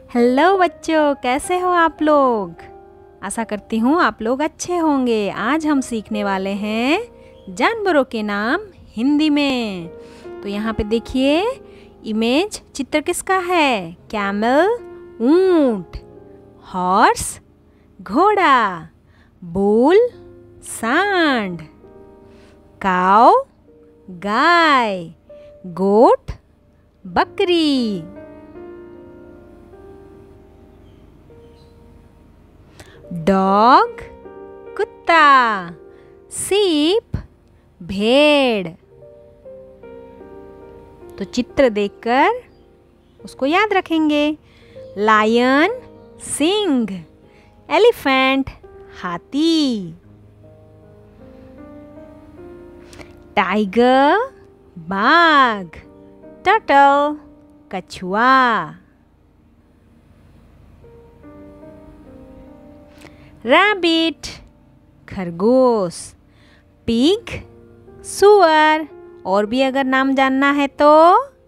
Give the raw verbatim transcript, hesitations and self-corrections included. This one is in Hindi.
हेलो बच्चों, कैसे हो आप लोग। आशा करती हूँ आप लोग अच्छे होंगे। आज हम सीखने वाले हैं जानवरों के नाम हिंदी में। तो यहाँ पे देखिए, इमेज चित्र किसका है। कैमल ऊंट, हॉर्स घोड़ा, बुल सांड, काऊ गाय, गोट बकरी, डॉग कुत्ता, सीप भेड़। तो चित्र देखकर उसको याद रखेंगे। लायन सिंह, एलिफेंट हाथी, टाइगर बाघ, टर्टल कछुआ, रैबिट खरगोश, पिग सुअर। और भी अगर नाम जानना है तो